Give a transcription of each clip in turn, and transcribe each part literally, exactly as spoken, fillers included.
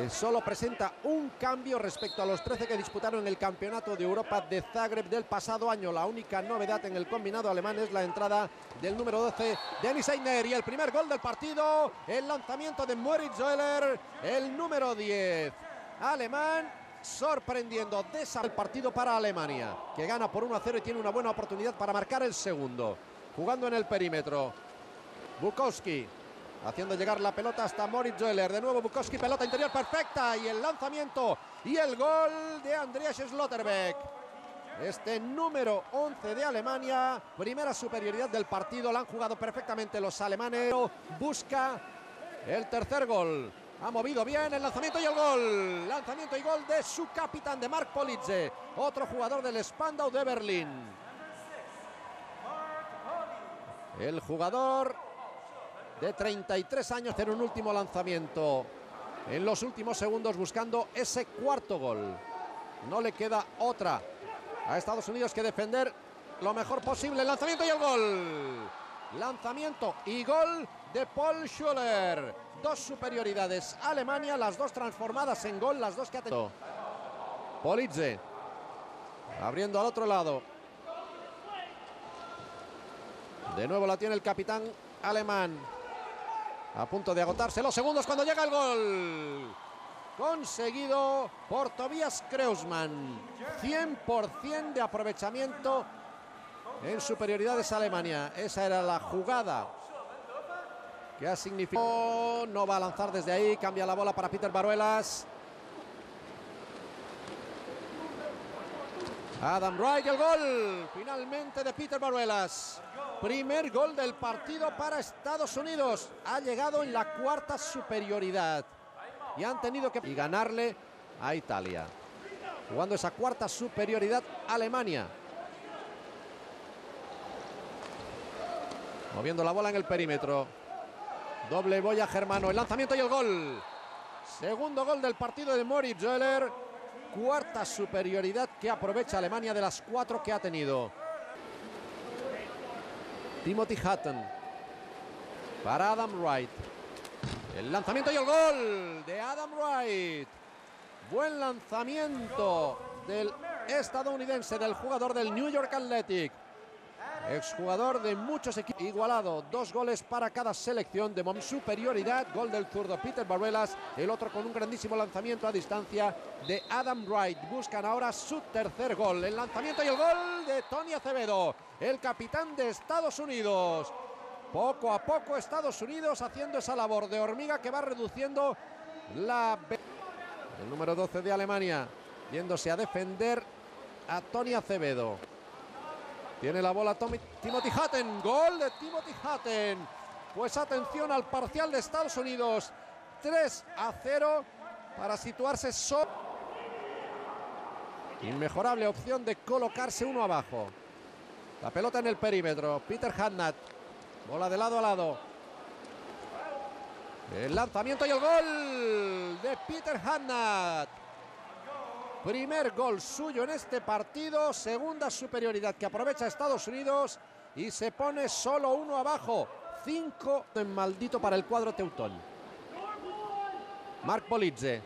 que solo presenta un cambio respecto a los trece que disputaron en el Campeonato de Europa de Zagreb del pasado año. La única novedad en el combinado alemán es la entrada del número doce, Dennis Einer, y el primer gol del partido, el lanzamiento de Moritz Zoller, el número diez alemán, sorprendiendo el partido para Alemania, que gana por uno a cero y tiene una buena oportunidad para marcar el segundo. Jugando en el perímetro, Bukowski haciendo llegar la pelota hasta Moritz Zoller. De nuevo Bukowski, pelota interior perfecta, y el lanzamiento y el gol de Andreas Schlotterbeck. Este número once de Alemania, primera superioridad del partido, la han jugado perfectamente los alemanes. Busca el tercer gol. Ha movido bien el lanzamiento y el gol. Lanzamiento y gol de su capitán, de Mark Politze, otro jugador del Spandau de Berlín. El jugador de treinta y tres años tiene un último lanzamiento en los últimos segundos, buscando ese cuarto gol. No le queda otra a Estados Unidos que defender lo mejor posible. El lanzamiento y el gol. Lanzamiento y gol de Paul Schuler. Dos superioridades Alemania, las dos transformadas en gol, las dos que ha tenido. Politze abriendo al otro lado. De nuevo la tiene el capitán alemán, a punto de agotarse los segundos cuando llega el gol. Conseguido por Tobias Kreuzmann. cien por cien de aprovechamiento en superioridades Alemania. Esa era la jugada que ha significado. No va a lanzar desde ahí, cambia la bola para Peter Baruelas. Adam Wright, el gol finalmente de Peter Baruelas. Primer gol del partido para Estados Unidos. Ha llegado en la cuarta superioridad y han tenido que y ganarle a Italia, jugando esa cuarta superioridad Alemania. Moviendo la bola en el perímetro. Doble boya germano. El lanzamiento y el gol. Segundo gol del partido de Moritz Zoller. Cuarta superioridad que aprovecha Alemania de las cuatro que ha tenido. Timothy Hutton para Adam Wright. El lanzamiento y el gol de Adam Wright. Buen lanzamiento del estadounidense, del jugador del New York Athletic, exjugador de muchos equipos. Igualado, dos goles para cada selección. De momento superioridad, gol del zurdo Peter Baruelas, el otro con un grandísimo lanzamiento a distancia de Adam Wright. Buscan ahora su tercer gol. El lanzamiento y el gol de Tony Acevedo, el capitán de Estados Unidos. Poco a poco Estados Unidos haciendo esa labor de hormiga que va reduciendo la... El número doce de Alemania yéndose a defender a Tony Acevedo. Tiene la bola Tommy, Timothy Hutton. Gol de Timothy Hutton. Pues atención al parcial de Estados Unidos. tres a cero para situarse solo. Inmejorable opción de colocarse uno abajo. La pelota en el perímetro. Peter Hadnat. Bola de lado a lado. El lanzamiento y el gol de Peter Hadnat. Primer gol suyo en este partido. Segunda superioridad que aprovecha Estados Unidos y se pone solo uno abajo. Cinco en maldito para el cuadro teutón. Mark Politze.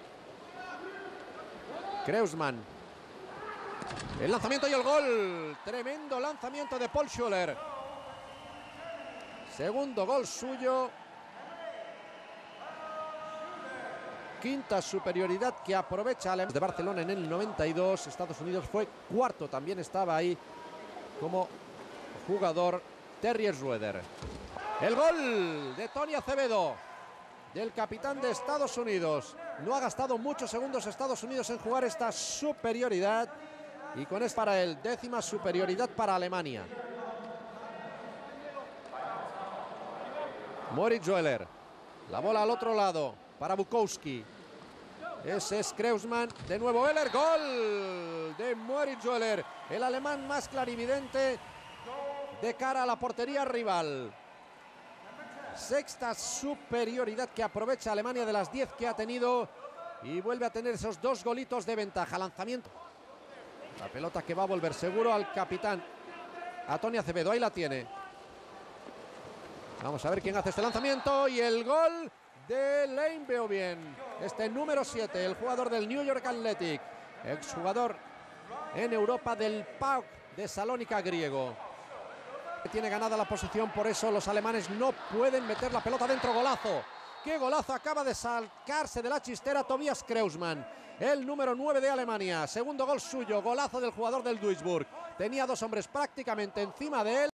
Kreuzmann. El lanzamiento y el gol. Tremendo lanzamiento de Paul Schuler. Segundo gol suyo. Quinta superioridad que aprovecha de Barcelona en el noventa y dos. Estados Unidos fue cuarto, también estaba ahí como jugador Terry Schroeder. El gol de Tony Acevedo, del capitán de Estados Unidos. No ha gastado muchos segundos Estados Unidos en jugar esta superioridad, y con esto para él, décima superioridad para Alemania. Moritz Zoller. La bola al otro lado para Bukowski. Ese es Kreuzmann. De nuevo Eller. Gol de Moritz Zoller, el alemán más clarividente de cara a la portería rival. Sexta superioridad que aprovecha Alemania de las diez que ha tenido, y vuelve a tener esos dos golitos de ventaja. Lanzamiento. La pelota que va a volver seguro al capitán, a Tony Acevedo. Ahí la tiene. Vamos a ver quién hace este lanzamiento y el gol de Lane Beaubien, este número siete, el jugador del New York Athletic, exjugador en Europa del P A O K de Salónica griego. Tiene ganada la posición, por eso los alemanes no pueden meter la pelota dentro. Golazo, qué golazo, acaba de sacarse de la chistera Tobias Kreuzmann, el número nueve de Alemania. Segundo gol suyo, golazo del jugador del Duisburg. Tenía dos hombres prácticamente encima de él.